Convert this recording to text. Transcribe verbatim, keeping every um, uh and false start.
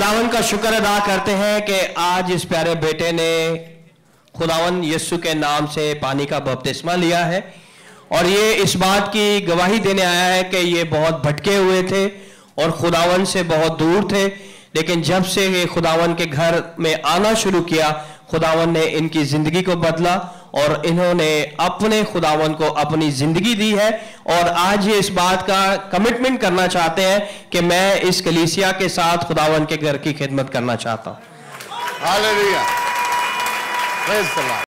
खुदावन का शुक्र अदा करते हैं कि आज इस प्यारे बेटे ने खुदावन यीशु के नाम से पानी का बपतिस्मा लिया है और ये इस बात की गवाही देने आया है कि ये बहुत भटके हुए थे और खुदावन से बहुत दूर थे, लेकिन जब से ये खुदावन के घर में आना शुरू किया खुदावन ने इनकी जिंदगी को बदला और इन्होंने अपने खुदावन को अपनी जिंदगी दी है और आज ये इस बात का कमिटमेंट करना चाहते हैं कि मैं इस कलीसिया के साथ खुदावन के घर की खिदमत करना चाहता हूं। Hallelujah, praise the Lord.